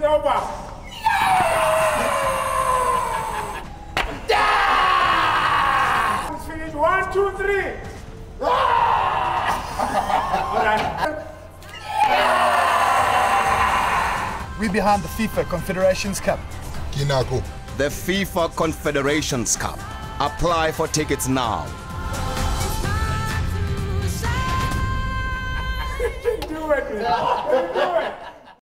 over. It's finished. 1, 2, 3. All right. We behind the FIFA Confederations Cup. Kinako. The FIFA Confederations Cup. Apply for tickets now. You can do it, man. You can do it.